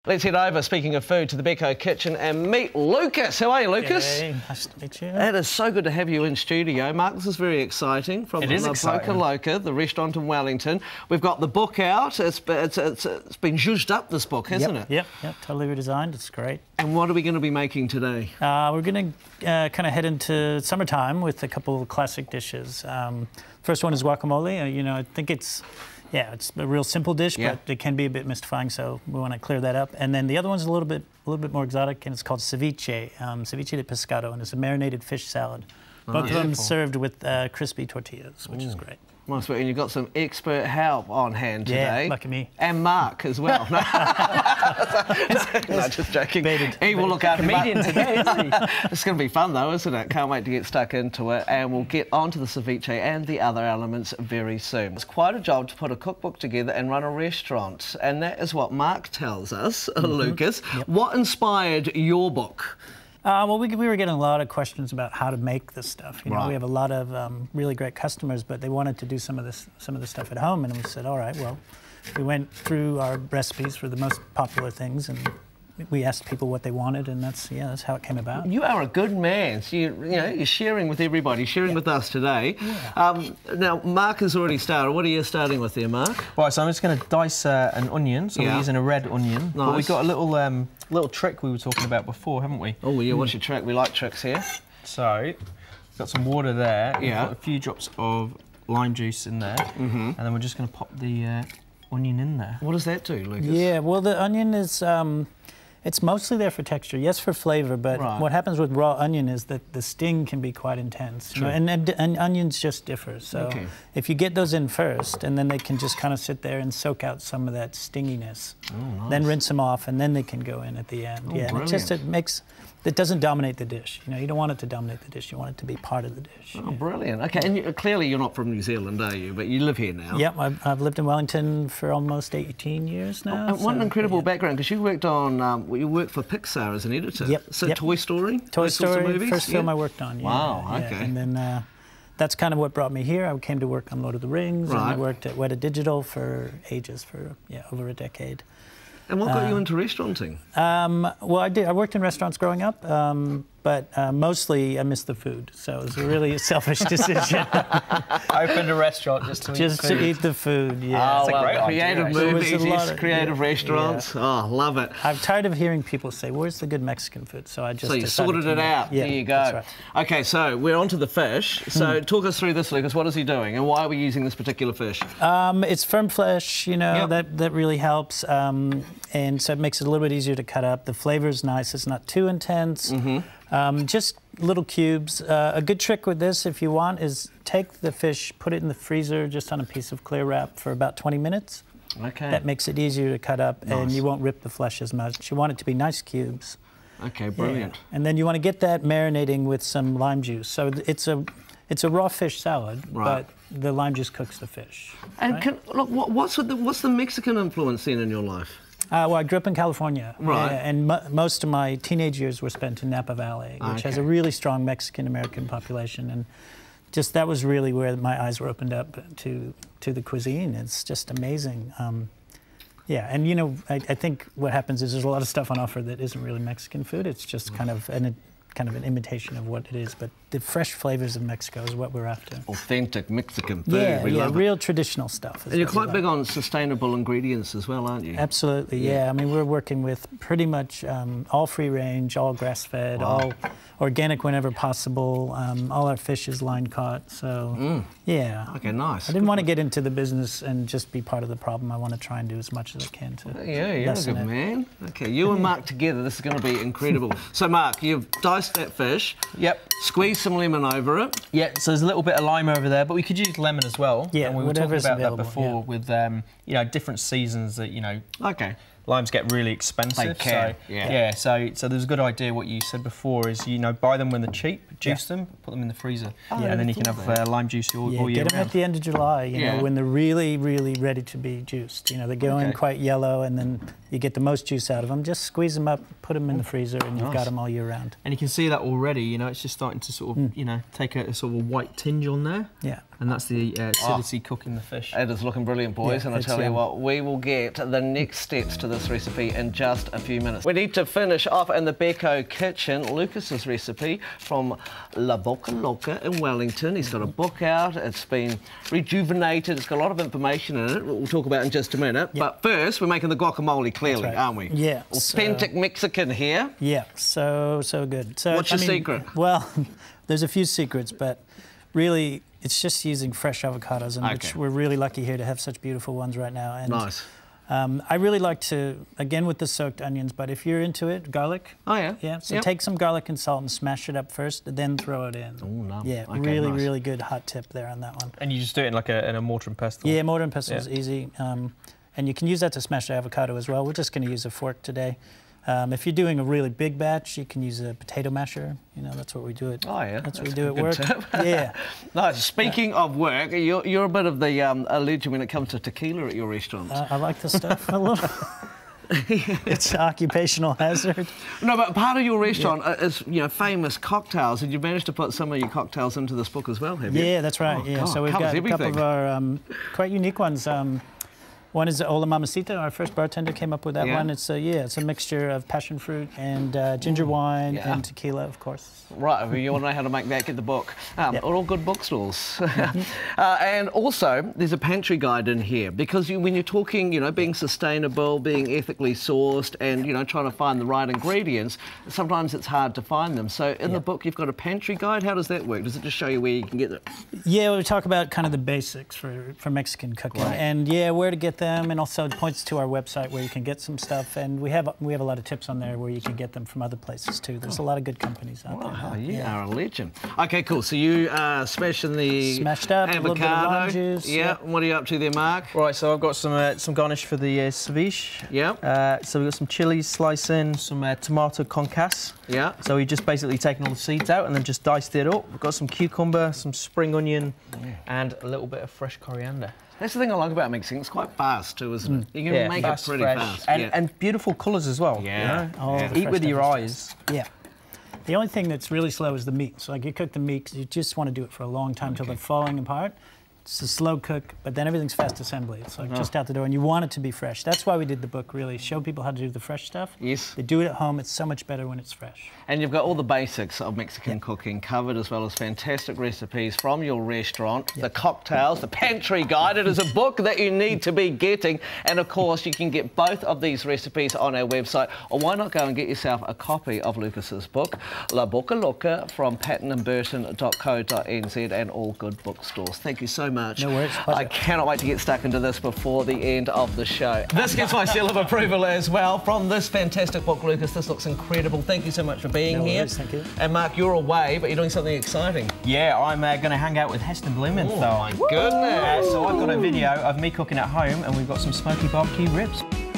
Let's head over, speaking of food, to the Beko kitchen and meet Lucas. How are you, Lucas? Hey, nice to meet you. It is so good to have you in studio. Mark, this is very exciting. From It is exciting. Poker Loca, the restaurant in Wellington. We've got the book out. It's been zhuzhed up, this book, hasn't it? Yep, totally redesigned. It's great. And what are we going to be making today? We're going to kind of head into summertime with a couple of classic dishes. First one is guacamole. You know, I think it's a real simple dish, but it can be a bit mystifying, so we want to clear that up. And then the other one's a little bit more exotic, and it's called ceviche, ceviche de pescado, and it's a marinated fish salad. Both of them served with crispy tortillas, which is great. Nice, and you've got some expert help on hand today. Yeah, lucky me. And Mark as well. No, just joking. He will look after comedian today, isn't he? It's going to be fun though, isn't it? Can't wait to get stuck into it, and we'll get onto the ceviche and the other elements very soon. It's quite a job to put a cookbook together and run a restaurant, and that is what Mark tells us, Lucas. Yep. What inspired your book? Well, we were getting a lot of questions about how to make this stuff. You know, we have a lot of really great customers, but they wanted to do some of the stuff at home, and we said, all right, well, we went through our recipes for the most popular things, and we asked people what they wanted, and that's how it came about. You are a good man. So you're sharing with everybody, sharing with us today. Yeah. Now, Mark has already started. What are you starting with there, Mark? Right, so I'm just going to dice an onion. So we're using a red onion. Nice. But we've got a little trick we were talking about before, haven't we? Oh, yeah, what's your trick? We like tricks here. So, got some water there. Yeah. We've got a few drops of lime juice in there. And then we're just going to pop the onion in there. What does that do, Lucas? Yeah, well, the onion is... it's mostly there for texture, yes, for flavour, but what happens with raw onion is that the sting can be quite intense. You know, and onions just differ. So if you get those in first, and then they can just kind of sit there and soak out some of that stinginess, then rinse them off, and then they can go in at the end. And it doesn't dominate the dish. You know, you don't want it to dominate the dish. You want it to be part of the dish. Oh, brilliant. Okay, and clearly you're not from New Zealand, are you? But you live here now. Yep, I've lived in Wellington for almost 18 years now. And what an incredible background, because you worked on, you worked for Pixar as an editor. Yep. So Toy Story? Toy Story, first film I worked on. Wow, okay. And then that's kind of what brought me here. I came to work on Lord of the Rings, and I worked at Weta Digital for ages, for over a decade. And what got you into restaurating? Well, I worked in restaurants growing up, but mostly I missed the food. So it was a really selfish decision. I opened a restaurant just to eat the food. Yeah, oh, it's a great creative idea. movies, creative restaurants. Yeah. Oh, love it. I'm tired of hearing people say, "Where's the good Mexican food?" So I just you sorted it out. Yeah, there you go. That's right. Okay, so we're on to the fish. So talk us through this, Lucas. What is he doing, and why are we using this particular fish? It's firm flesh. You know, that really helps. And so it makes it a little bit easier to cut up. The flavor's nice. It's not too intense. Just little cubes. A good trick with this, if you want, is take the fish, put it in the freezer just on a piece of clear wrap for about 20 minutes. Okay. That makes it easier to cut up, and you won't rip the flesh as much. You want it to be nice cubes. Okay, brilliant. Yeah. And then you want to get that marinating with some lime juice. So it's a raw fish salad, but the lime juice cooks the fish. And look, what's the Mexican influence then in your life? Well, I grew up in California, and most of my teenage years were spent in Napa Valley, which has a really strong Mexican-American population, and just that was really where my eyes were opened up to the cuisine. It's just amazing. And you know, I think what happens is there's a lot of stuff on offer that isn't really Mexican food. It's just kind of an imitation of what it is, but the fresh flavors of Mexico is what we're after. Authentic Mexican food. Yeah, real traditional stuff. And you're quite big on sustainable ingredients as well, aren't you? Absolutely, yeah. I mean, we're working with pretty much all free range, all grass-fed, all organic whenever possible. All our fish is line caught, so yeah. Okay, nice. I didn't want to get into the business and just be part of the problem. I want to try and do as much as I can to you're a good man. Okay, you and Mark together, this is going to be incredible. So, Mark, you've diced that fish. Yep. Squeeze some lemon over it. Yeah, so there's a little bit of lime over there, but we could use lemon as well. Yeah, and we were talking about available, that before with you know, different seasons that limes get really expensive. So there's a good idea. What you said before is, you know, buy them when they're cheap, juice them, put them in the freezer, and then you can have lime juice all year round. Get them at the end of July, you know, when they're really, really ready to be juiced. You know, they go in quite yellow, and then you get the most juice out of them. Just squeeze them up, put them in the freezer, and you've got them all year round. And you can see that already. You know, it's just starting starting to sort of, you know, take a sort of a white tinge on there. Yeah. And that's the acidity cooking the fish. It is looking brilliant, boys, and I tell you what, we will get the next steps to this recipe in just a few minutes. We need to finish off in the Beko kitchen, Lucas's recipe from La Boca Loca in Wellington. He's got a book out, it's been rejuvenated, it's got a lot of information in it, we'll talk about in just a minute. But first, we're making the guacamole, clearly, aren't we? Yeah. Authentic Mexican here. Yeah, so good. So, what's your secret? Well, there's a few secrets, but really, it's just using fresh avocados, and which we're really lucky here to have such beautiful ones right now. And, nice. I really like to, again with the soaked onions, but if you're into it, garlic. Oh, yeah. Yeah, so take some garlic and salt and smash it up first, then throw it in. Oh, no. Yeah, really good hot tip there on that one. And you just do it in like in a mortar and pestle? Yeah, mortar and pestle is easy. And you can use that to smash the avocado as well. We're just going to use a fork today. If you're doing a really big batch, you can use a potato masher. You know, that's what we do it. Oh, yeah. That's what we do at work. Yeah. Nice. Speaking of work, you're a bit of the a legend when it comes to tequila at your restaurant. I like the stuff a little. It's an occupational hazard. No, but part of your restaurant is, you know, famous cocktails, and you've managed to put some of your cocktails into this book as well, have you? Yeah, that's right. Oh, God, so we've got a couple of our quite unique ones. One is Ola Mamacita. Our first bartender came up with that one. It's it's a mixture of passion fruit and ginger wine and tequila, of course. Right, if you want to know how to make that, get the book. All good bookstores. And also, there's a pantry guide in here, because when you're talking, you know, being sustainable, being ethically sourced, and, you know, trying to find the right ingredients, sometimes it's hard to find them. So in the book, you've got a pantry guide. How does that work? Does it just show you where you can get it? Yeah, we talk about kind of the basics for Mexican cooking, and where to get them, and also it points to our website where you can get some stuff, and we have a lot of tips on there where you can get them from other places too. There's a lot of good companies out there. Oh, you are a legend. Okay, cool. So you smashing the smashed up avocado. A little bit of lime juice. Yeah. What are you up to there, Mark? Right, so I've got some garnish for the ceviche. Yeah. So we've got some chilies sliced in, some tomato concasse. Yeah. So we've just basically taken all the seeds out and then just diced it up. We've got some cucumber, some spring onion, and a little bit of fresh coriander. That's the thing I like about mixing. It's quite fast too, isn't it? You can make it pretty fast. And beautiful colours as well. Yeah. You know? Eat with your eyes. Yeah. The only thing that's really slow is the meat. So like you cook the meat, 'cause you just want to do it for a long time until they're falling apart. It's a slow cook, but then everything's fast assembly. It's like just out the door, and you want it to be fresh. That's why we did the book, really. Show people how to do the fresh stuff. Yes. They do it at home. It's so much better when it's fresh. And you've got all the basics of Mexican cooking covered, as well as fantastic recipes from your restaurant, the cocktails, the pantry guide. It is a book that you need to be getting. And of course, you can get both of these recipes on our website. Or why not go and get yourself a copy of Lucas's book, La Boca Loca, from pattonandburton.co.nz and all good bookstores. Thank you so much. No worries. I cannot wait to get stuck into this before the end of the show. This gets my seal of approval as well from this fantastic book, Lucas. This looks incredible. Thank you so much for being here. Thank you. And Mark, you're away, but you're doing something exciting. Yeah, I'm going to hang out with Heston Blumenthal. Oh my goodness. So I've got a video of me cooking at home, and we've got some smoky barbecue ribs.